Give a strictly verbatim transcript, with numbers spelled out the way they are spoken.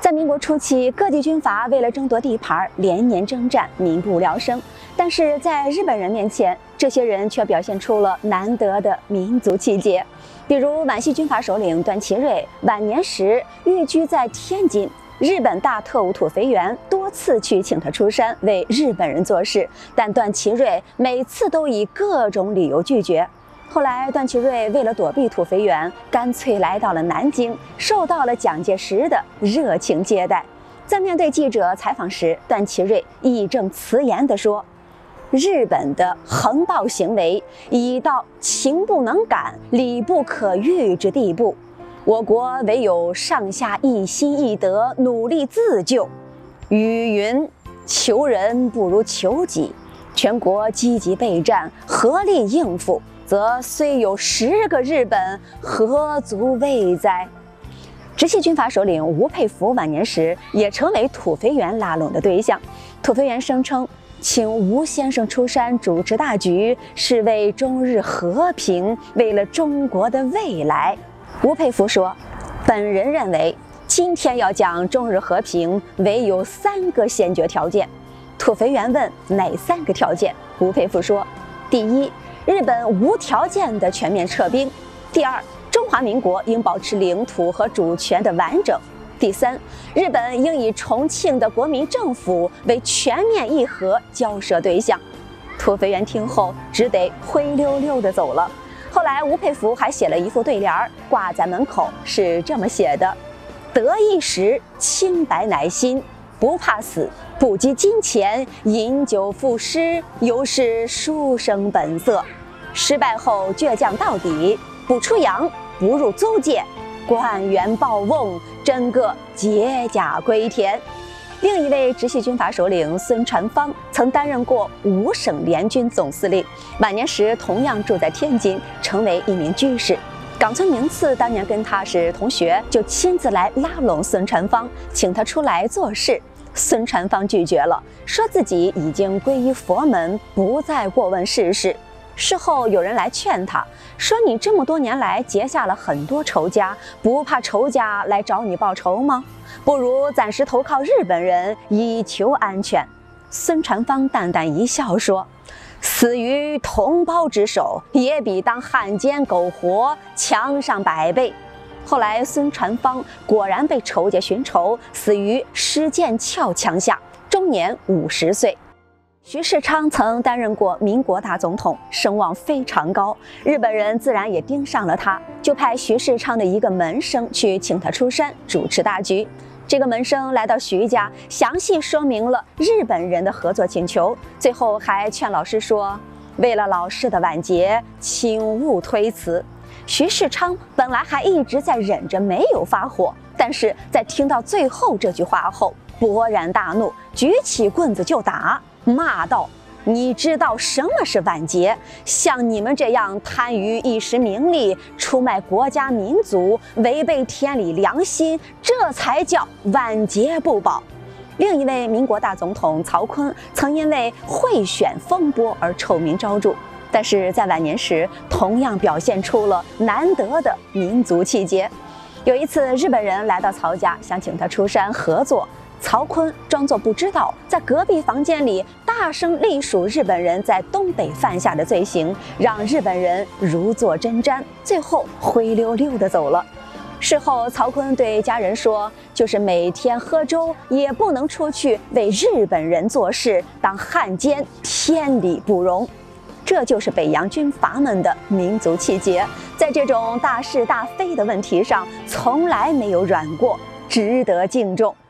在民国初期，各地军阀为了争夺地盘，连年征战，民不聊生。但是在日本人面前，这些人却表现出了难得的民族气节。比如皖系军阀首领段祺瑞晚年时寓居在天津，日本大特务土肥原多次去请他出山为日本人做事，但段祺瑞每次都以各种理由拒绝。后来，段祺瑞为了躲避土肥原，干脆来到了南京，受到了蒋介石的热情接待。在面对记者采访时，段祺瑞义正辞严地说：“日本的横暴行为已到情不能感、理不可御之地步，我国唯有上下一心一德，努力自救。语云：求人不如求己，全国积极备战，合力应付，则虽有十个日本，何足畏哉？”直系军阀首领吴佩孚晚年时也成为土肥原拉拢的对象。土肥原声称，请吴先生出山主持大局，是为中日和平，为了中国的未来。吴佩孚说：“本人认为，今天要讲中日和平，唯有三个先决条件。”土肥原问哪三个条件？吴佩孚说：第一，日本无条件的全面撤兵；第二，中华民国应保持领土和主权的完整；第三，日本应以重庆的国民政府为全面议和交涉对象。土肥原听后只得灰溜溜地走了。后来吴佩孚还写了一副对联挂在门口，是这么写的：得一时，清白乃心，不怕死，不积金钱，饮酒赋诗，犹是书生本色。失败后倔强到底，不出洋，不入租界，官员报瓮，真个解甲归田。另一位直系军阀首领孙传芳曾担任过五省联军总司令，晚年时同样住在天津，成为一名居士。冈村宁次当年跟他是同学，就亲自来拉拢孙传芳，请他出来做事。孙传芳拒绝了，说自己已经皈依佛门，不再过问世事。事后有人来劝他，说：“你这么多年来结下了很多仇家，不怕仇家来找你报仇吗？不如暂时投靠日本人，以求安全。”孙传芳淡淡一笑说：“死于同胞之手，也比当汉奸苟活强上百倍。”后来孙传芳果然被仇家寻仇，死于施剑鞘枪下，终年五十岁。徐世昌曾担任过民国大总统，声望非常高，日本人自然也盯上了他，就派徐世昌的一个门生去请他出山主持大局。这个门生来到徐家，详细说明了日本人的合作请求，最后还劝老师说：“为了老师的晚节，请勿推辞。”徐世昌本来还一直在忍着没有发火，但是在听到最后这句话后，勃然大怒，举起棍子就打，骂道：“你知道什么是晚节？像你们这样贪于一时名利，出卖国家民族，违背天理良心，这才叫晚节不保。”另一位民国大总统曹锟曾因为贿选风波而臭名昭著，但是在晚年时同样表现出了难得的民族气节。有一次，日本人来到曹家，想请他出山合作，曹锟装作不知道，在隔壁房间里大声隶属日本人在东北犯下的罪行，让日本人如坐针毡，最后灰溜溜地走了。事后，曹锟对家人说：“就是每天喝粥，也不能出去为日本人做事，当汉奸，天理不容。”这就是北洋军阀们的民族气节，在这种大是大非的问题上，从来没有软过，值得敬重。